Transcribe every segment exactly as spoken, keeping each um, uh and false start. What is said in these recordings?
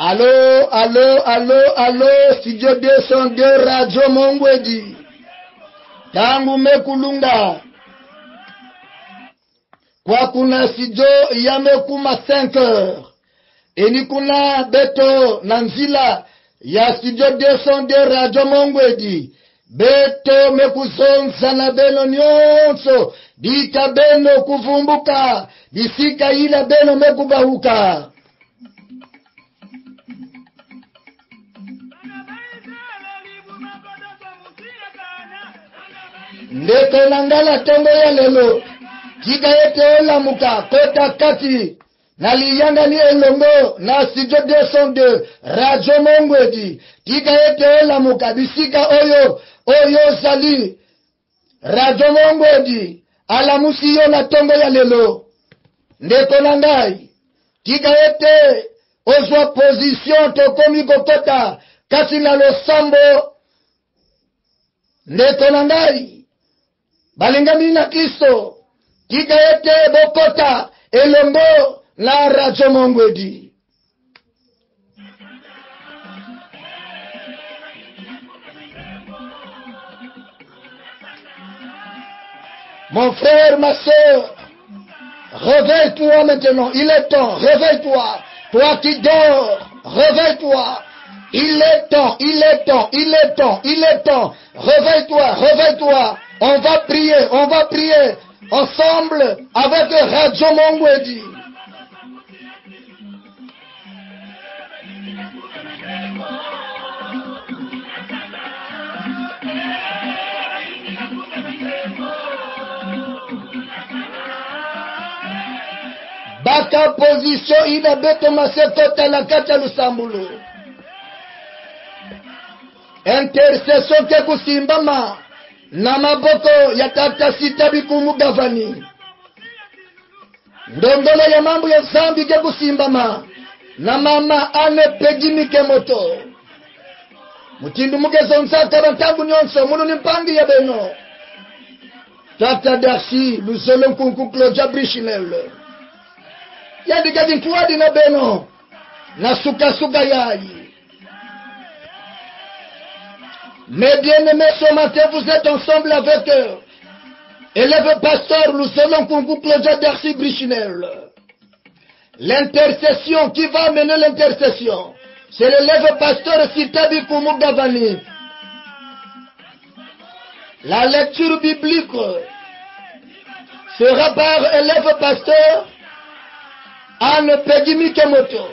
Allô, allô, allô, allô, studio deux cent deux Radio Mongwedi. Tangu mekulunga. Kwa kuna studio yamekuma cinq heures. Eni kuna beto nanzila ya studio deux cent deux Radio Mongwedi. Beto mekuzonza na beno nyonso. Dika beno kuvumbuka. Disika ila beno mekubahuka. Ndeko nangala tongo ya lelo. Kika ete ola muka kota kati. Naliyanga ni elongo na studio deux cent deux Radio Mongwedi. Kika ete ola muka bisika oyo oyo sali Radio Mongwedi. Alamusi yo na tongo ya lelo. Ndeko nangai. Kika ete ozwa position tokomi kokota kasi na losambo. Ndeko nangai. Balingami na Kristo. Kika ete bokota elongo na Radio Mongwedi. Mon frère, ma soeur, réveille-toi maintenant. Il est temps. Réveille-toi. Toi qui dors, réveille-toi. Il est temps, il est temps, il est temps, il est temps. Réveille-toi, réveille-toi. On va prier, on va prier ensemble avec Radio Mongwedi. Baka position ina beto masekota la kata lusambulu. Intercession ke kusimbama na maboko ya tata sita bikumu gavani. Ndongolo ya mambo ya zambi ke kusimbama na mama ane pegimike moto. Mutindu muke zonsa karantangu nyonso munu nimpangi ya beno. Tata Darcy luzolo nkunku Claudia Brichinel. Yadi gadi ntuadi na beno na suka suka yayi. Mes bien-aimés, ce matin, vous êtes ensemble avec eux. Élève pasteur, nous allons pour Claudia Darcy Brichinel. L'intercession, qui va amener l'intercession? C'est l'élève pasteur Sitabi Koumou Gavani. La lecture biblique sera par élève pasteur Anne Pegimi Kemoto.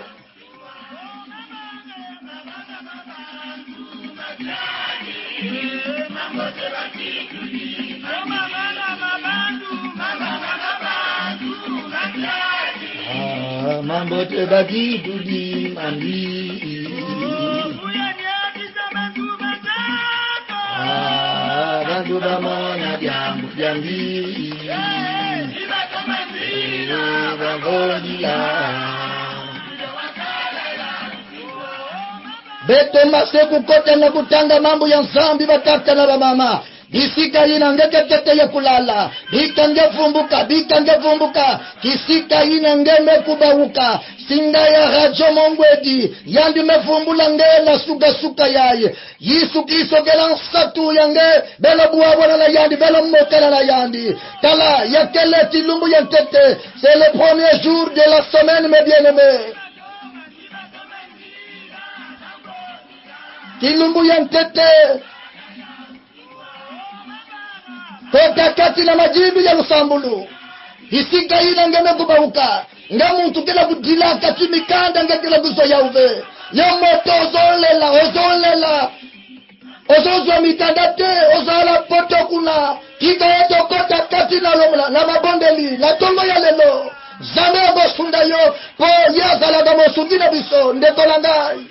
Ah, mambo te bagi dudi mandi. Ah, bandu bama na jambu jambi. Beto maseku kote na kutanga mambo ya nzambi batata na bamama. Bisika ina ngeke tete ya kulala. Bika nge fumbuka, bika nge fumbuka. Kisika ina ngeme kubauka. Singa ya Radio Mongwedi. Yandi mefumbula ngela suga suka yaye. Yisu kiso gela nsatu yange. Bela buabona la yandi, bela motela la yandi. Tala, yakele tilumbu yantete. C'est le premier jour de la semaine, mes bien-aimés. Tilumbu yantete. Kota kati na majibu ya lusambulu. Isika ina ngeme kubauka. Nga muntu kila kudila kati mikanda nga kila kuso ya uve. Ya moto ozolela, ozolela. Ozozwa mikanda te, ozala poto kuna. Kika yeto kota kati na lomla, na mabondeli, na tongo ya lelo. Zame ogo sunda yo, po yazala gamo sundina biso, ndeko langai.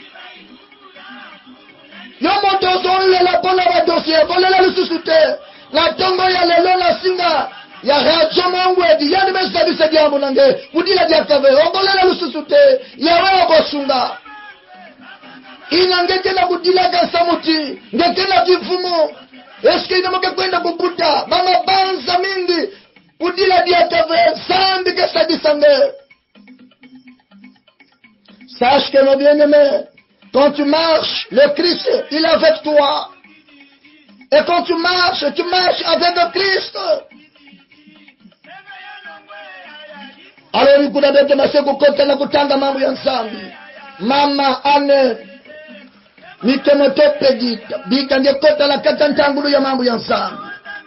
Ya moto ozolela pona wa dossier, volela lususute. La tongo ya lelo na singa ya Radio Mongwedi yani mesabi se diambo nange kudila dia kave ongolela lususute ya wewe bosunga inange na kudila kasamuti ngeke na kifumo eske ina moke kwenda kukuta mama banza mingi kudila dia kave sambi ke sabi sange Sache que, mon bien-aimé, quand tu marches, le Christ, il est avec toi. Et quand tu marches, tu marches avec le Christ. Alors, kuna bete maseko kota na kutanga mambo ya nsambi. Mama ane nikemotope gita. Bika ndiye kota la kata ntangulu ya mambo ya nsambi.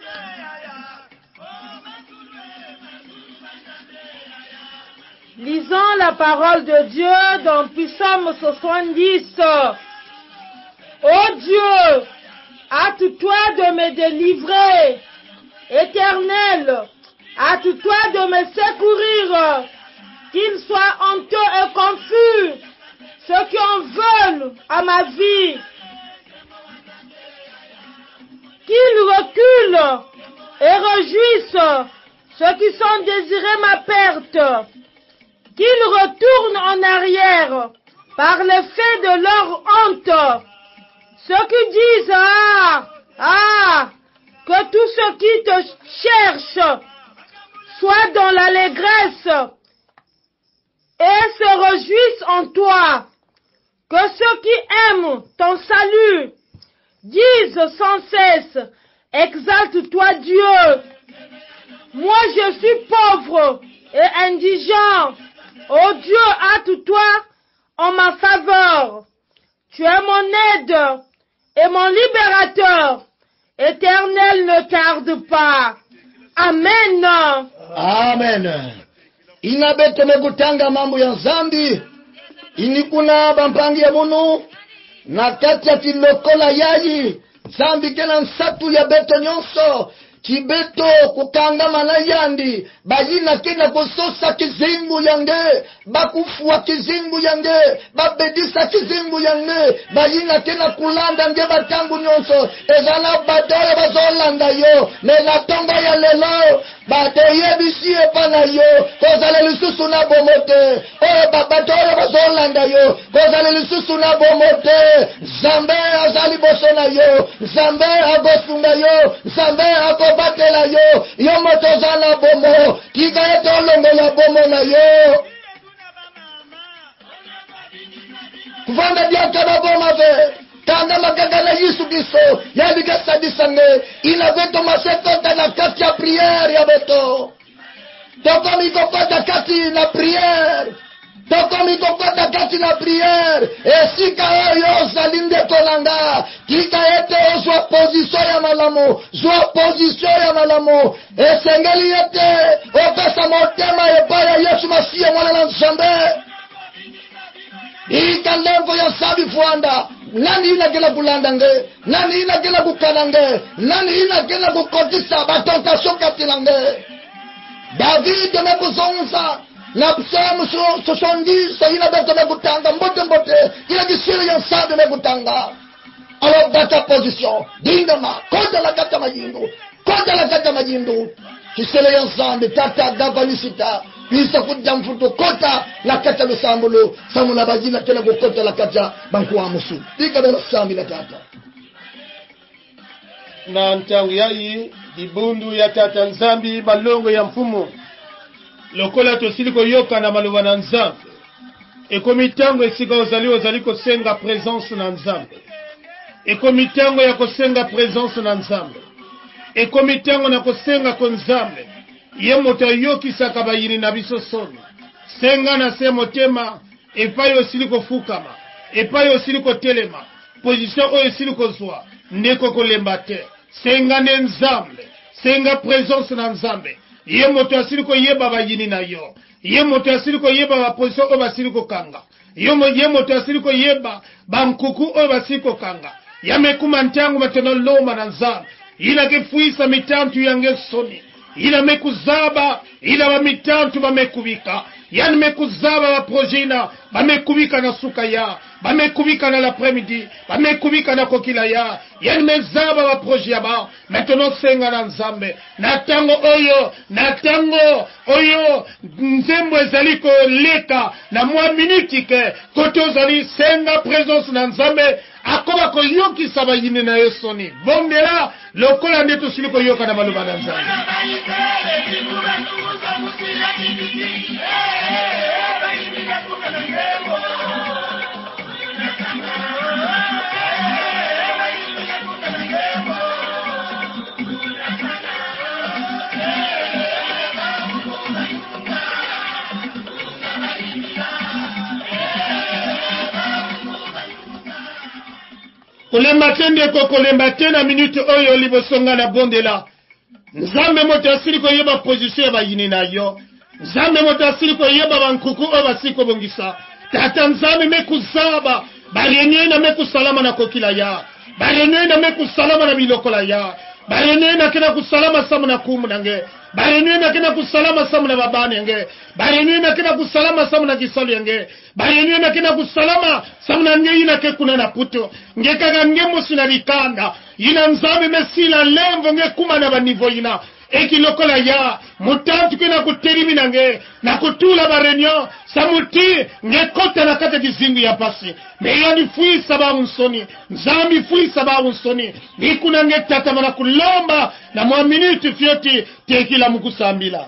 Lisons la parole de Dieu dans Psaume soixante-dix. Ô Dieu, hâte-toi de me délivrer. Éternel, hâte-toi de me secourir. Qu'ils soient honteux et confus, ceux qui en veulent à ma vie. Qu'ils reculent et réjouissent ceux qui sont désirés ma perte. Qu'ils retournent en arrière par l'effet de leur honte. Ceux qui disent, ah, ah, que tous ceux qui te cherchent soient dans l'allégresse et se réjouissent en toi. Que ceux qui aiment ton salut disent sans cesse, exalte-toi Dieu. Moi je suis pauvre et indigent. Ô Dieu, hâte-toi en ma faveur. Tu es mon aide et mon libérateur. Éternel, ne tarde pas. Amen. Amen. Inabete megutanga mambo ya nzambi. Inikuna bampangi ya munu. Na kati ya tilokola yayi. Nzambi kena nsatu ya beto nyonso. Kibeto kukangama na yandi. Bayina kena kusosa kizimbu yange. Bakufua kizimbu yange. Babedisa kizimbu yange. Bayina kena kulanda nge batangu nyonso. Ezala badoya bazolanda yo. Nena tonga ya lelo. Badeye bisi epana yo. Kozale lisusu na bomote. Oye babadoya bazolanda yo. Kozale lisusu na bomote. Zambe azali bosona yo. Zambe agosunga yo. Zambe agosunga batela yo, yo motoza na bomo, kika eto longo na bomo na yo. Kufanda diaka na bomo ve, tanga makaka na Yesu Kristo, ya bika sadisa nge, ina veto masekota na kati ya priere ya beto. Toko mikopata kati na priere. Toko mikopata kati na priere. Esika oyo zalinde kolanga. Kika ete ozwa position ya malamu. Zwa position ya malamu. Esengeli ete opesa motema ebaya Yesu Masiya mwana na Nzambe. Ika lengo ya sabi fuanda. Nani ina kila kulandange. Nani ina kila kukanange. Nani ina kila kukotisa batontasyon katilange. David mekuzonza. Na Psalm soixante-dix, ina beto megutanga, mbote mbote, ina kisiri ya nsabe megutanga. Alors bata position, dingama, konta la kata majindu, konta la kata majindu, kisiri ya nsabe, tata gavanisita, pisa kujamfuto, kota la kata lusambulu, samuna bajina tena kukota la kata bankuwa musu. Dika bela sambi la tata. Na ntangu yayi, dibundu ya tata nzambi, balongo ya mfumo. Lokola tosiliko yoka na maluwa na Nzambe. Ekomi tango esika ozali ozali kosenga présence na Nzambe. Ekomi tango ya kosenga présence na Nzambe. Ekomi tango na kosenga ko Nzambe. Ye moto yokisaka bayini na biso soni. Senga na se motema epai osiliko fukama. Epai osiliko telema. Position oyo osiliko zwa. Ndeko kolemba te. Senga ne Nzambe. Senga présence na Nzambe. Ye moto asiliko yeba bayini na yo. Ye moto asiliko yeba ba position o basiliko kanga. Ye moto asiliko yeba bankuku o basiliko kanga. Yamekuma ntangu mateno loma na Nzambe. Ila kefuisa mitantu yange soni. Ila mekuzaba, ila wa mitantu bamekubika. Yani mekuzaba wa projina, bamekubika na suka ya. Bamekubika na l'après-midi, bamekubika na kokila ya. Yani mezaba wa proje ba. Maintenant senga na Nzambe. Na tango oyo, na tango oyo, nzembo ezaliko leka. Na mwa miniti ke, koto zali senga présence na Nzambe. Akoba ko yoki saba yini na yesoni. Bondela, lokola neto siliko yoka na maluba na Nzambe. kolemba te ndeko kolemba te na minute oyo libosonga na bondela nzambe moto asili koyeba position ya bayini na yo nzambe moto asili koyeba bankuku oyo basili kobongisa tata nzambe mekuzaba barenye na mekusalama na kokila ya barenye na mekusalama na bilokola ya barenye na kena kusalama samu na kumu nange barenye na kena kusalama samu na babane nge barenye na kena kusalama samu na kisali nge barenye na kena kusalama samu na nge ina ke kuna na puto nge kaka nge musi na likanda ina nzambe mesila lemvo nge kuma na banivo ina eki lokola ya mutantu kena kuterimi nange na kutula barenyo samuti nge kota na kata kizingu ya pasi meya ni fui sababu nsoni nzambi fui sababu nsoni ni kuna nge tata mana kulomba na muaminiti fioti tekila mukusambila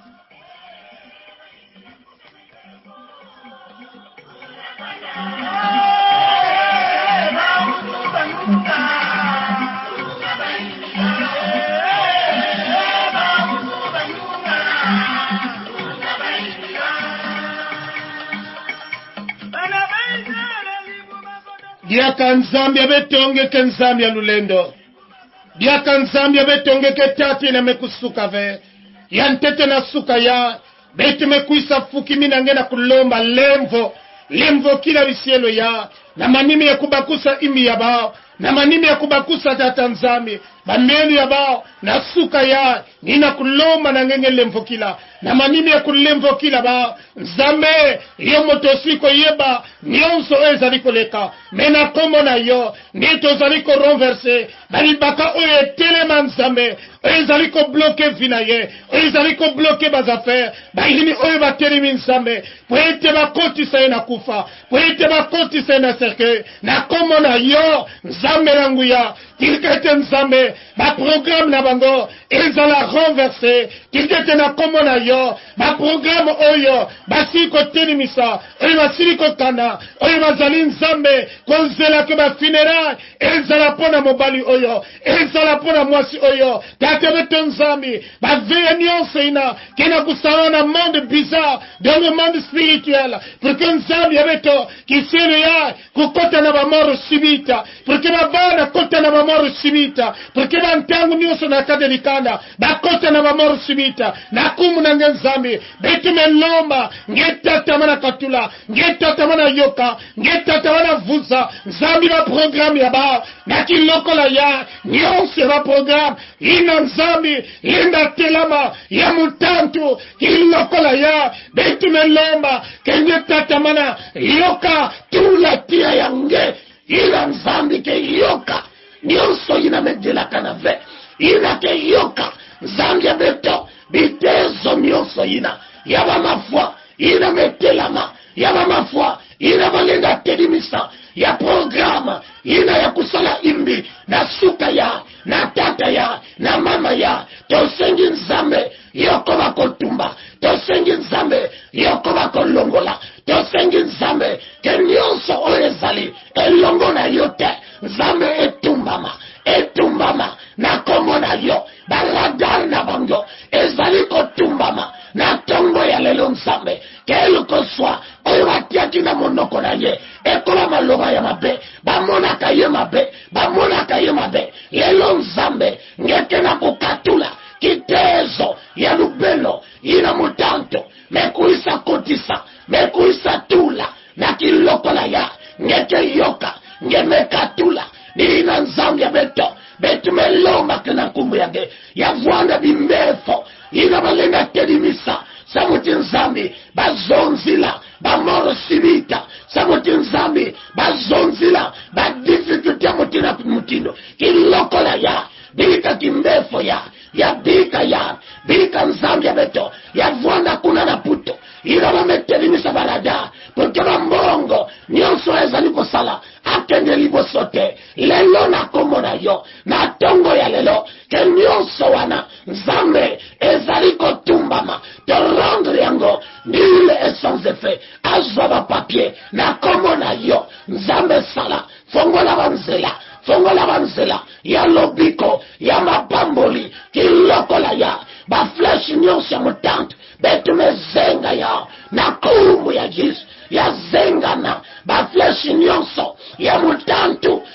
Diaka nzambi abetonge ke nzambi alulendo. Diaka nzambi abetonge ke tati na mekusuka ve. Yantete na suka ya. Bete mekuisa fuki minange na kulomba lemvo. Lemvo kila visielo ya. Na manimi ya kubakusa imi ya bao. Na manimi ya kubakusa tata nzambi. Bameli ya bao. Na suka ya. Nina kulomba na ngenge lemvo kila. Na manimi ya kulemvo kila bao. Nzambe. Iyo motosiko yeba. Nyonso eza liko leka. Mena komo na yo. Nito zaliko renverse. Balibaka oye teleman nzambe. Oye zaliko bloke vinaye. Oye zaliko bloke bazafere. Bailimi oye baterimi nzambe. Poete bakoti saye na kufa. Poete bakoti saye na serke. Na komo na yo. Nzambe nangu ya. Tilkete nzambe. Ba programme na bango. Eza la renverse. Tilkete na komo na yo. Ba programme oyo. Basiko telimisa. Oye basiliko kanda. Oye bazali nzambe. Konzela ke ba funérailles. Eza la pona mobali oyo. Eza la pona mwasi oyo. Tatebe nzambe. Ba veye nyonse ina. Kena kusana na monde bizarre. Dans le monde spirituel. Pour que nzambe yabeto. Kisele ya. Kukota na ba mort subita. Pour que ba bana kota na ba mort subita. Pour que ba ntangu nyonso na kadelikanda. Ba kota na ba mort subita. Na kumu na nzambe. Betu melomba. Ngeta tamana katula. Ngeta tamana yoka. Ngeta tamana vuza. Nzambe ba programme ya ba. Na kilokola ya. Nyonse ba programme. Ina nzambe. Linda telama. Ya mutantu. Kilokola ya. Betu melomba. Ngeta tamana yoka. Tula tia yange. Ina nzambe ke yoka. Nyonso ina medela kanave. Ina ke yoka. Nzambe ya beto. Bitezo nyonso ina. Yaba mafwa. Ina metelama. Yaba mafwa. Ina valenga telimisa. Ya programa. Ina ya kusala imbi. Na suka ya. Na tata ya. Na mama ya. Tosengi nzambe. Yoko bako tumba. Tosengi nzambe. Yoko bako longola. Tosengi nzambe. Kenyonso oezali. Elongona yote. Nzambe etumbama. Etumbama. Na komo na yo. Baladar na bango. Ezali kotumbama. Na tongo ya lelo nzambe. Quelque soit. Oyo batiaki na monoko na ye. Ekola maloba ya mabe. Bamonaka ye mabe. Bamonaka ye mabe. Lelo nzambe. Ngeke na kukatula. Kitezo ya lubelo. Ina mutanto. Mekuisa kotisa. Mekuisa tula. Na kilokola ya. Ngeke yoka. Ngemekatula. Nina nzambe ya beto. Betu meloma kena kumbu yage. Ya vuanda bimbefo. Ina balenga telimisa. Samuti nzambi. Bazonzila. Bamoro simita. Samuti nzambi. Bazonzila. Ba difficulty ya mutina mutindo. Kilokola ya. Bilika kimbefo ya. Ya bilika ya. Bilika nzambi ya beto. Ya vuanda kuna na puto. Ina bametelimisa balada. Porque bambongo. Nyonso eza niko sala. Akende libo sote. Lelo na komo na yo. Na tongo ya lelo. Ke nyonso wana. Nzambe. Ezaliko tumbama. Te rendre yango. Nile et sans effet. Azwa papier. Na komo na yo. Nzambe sala. Fongola banzela. Fongola banzela. Ya lobiko. Ya mapamboli. Kilokola ya. Ba flesh nyonso ya mutante. Betu mezenga ya. Na kumbu ya jisu. Ya zengana. Ba flesh nyonso. Ya mutantu.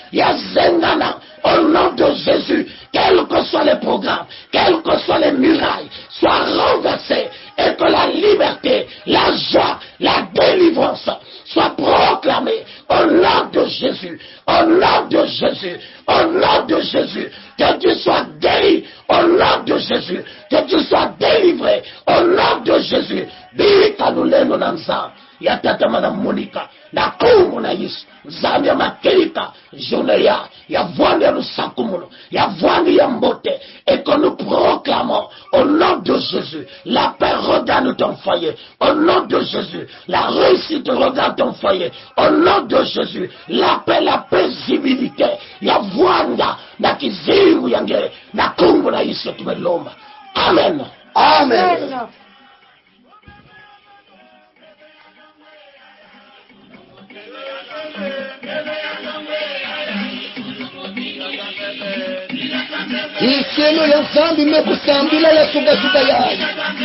ya zengana au nom de Jésus, quels que soient les programmes, quelles que soient les murailles, soient renversés et que la liberté, la joie, la délivrance soient proclamées au nom de Jésus, au nom de Jésus, au nom de Jésus, que tu sois guéri au nom de Jésus, que tu sois délivré au nom de Jésus. Bika nuleno na nza ya tata mana Monica na kumu na Yesu nzambi ya makelika journée ya ya vwandi ya lusakumuno ya vwandi ya mbote, et que nous proclamons au nom de Jésus la paix regarde ton foyer, au nom de Jésus la réussite regarde ton foyer, au nom de Jésus la paix, la paisibilité ya vwanda na kiziru yange na kumu na Yesu tumelomba. Amen. Amen, Amen. Isielo ya zambi mekusambila ya suga suga yayi.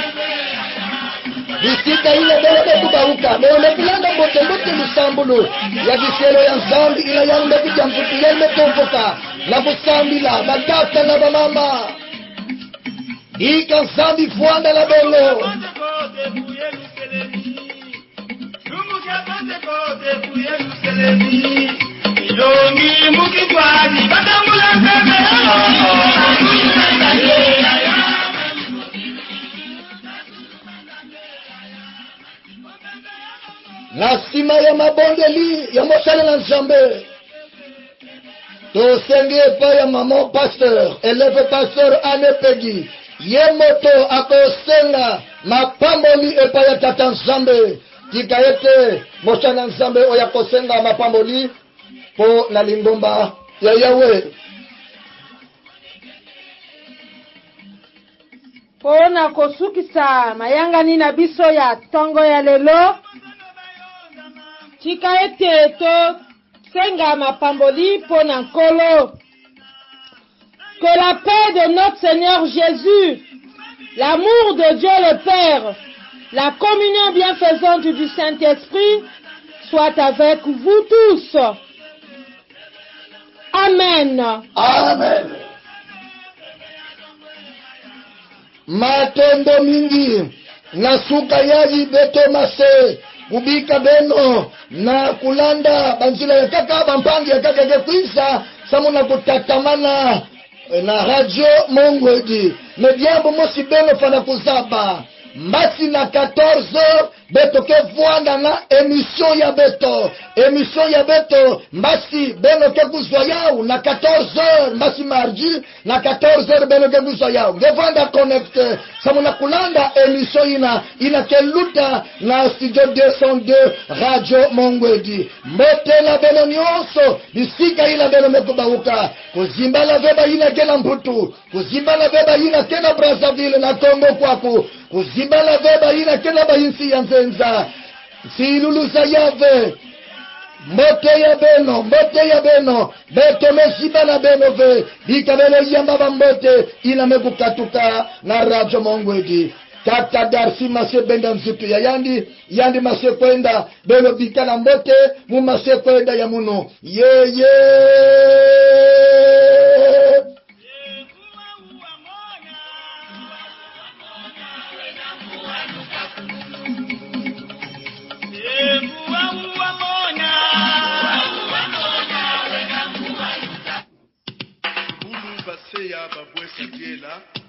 Visika ile bele bekubauka. Bele kulanda bote bote lusambulu. Ya visielo ya zambi ila ya mbe kujamfutile metompoka. Na kusambila bagata na bamama. Ika zambi fuanda la belo. Ilongi mukikwani batamula mbele na sima ya mabondeli ya mosala na Nzambe tosenge pa ya maman pasteur eleve pasteur Anepegi ye moto akosenga mapamboli epa ya tata Nzambe tika ete mosala na Nzambe oya kosenga mapamboli po na lingomba ya Yahweh pona kosukisa mayangani na biso ya tongo ya lelo tika ete to senga mapamboli pona nkolo. Que la paix de notre Seigneur Jésus, l'amour de Dieu le Père, la communion bienfaisante du Saint-Esprit soit avec vous tous. Amen. Amen. Matendo mingi na suka yaji beto mase kubika beno na kulanda banzila ya kaka bampangi ya kaka gekwisa samuna kutatamana na radio Mongwedi mediambo mosi beno fana kuzaba mbasi na quatorze heures beto ke vuanda na émission ya beto émission ya beto mbasi beno ke kuzwa yao na quatorze heures mbasi mardi na quatorze heures beno ke kuzwa yao ngevanda connect samuna kulanda émission ina ina ke luta na studio deux cent deux radio Mongwedi mbotela beno nyonso bisika ila beno mekubauka kuzimbala veba ina kena mputu kuzimbala veba ina kena Brazzaville na Congo kwaku kuzimbala veba ina kena bayinsi ya nzenza silulusa yave mbote ya beno mbote ya beno beto mesiba na beno ve bikabelo yamba bambote ina mekukatuka na radio Mongwedi Tata Darcy mase benda mzitu ya yandi yandi mase kwenda beno bikana mbote mu mase kwenda ya muno ye ye ya babwesa jela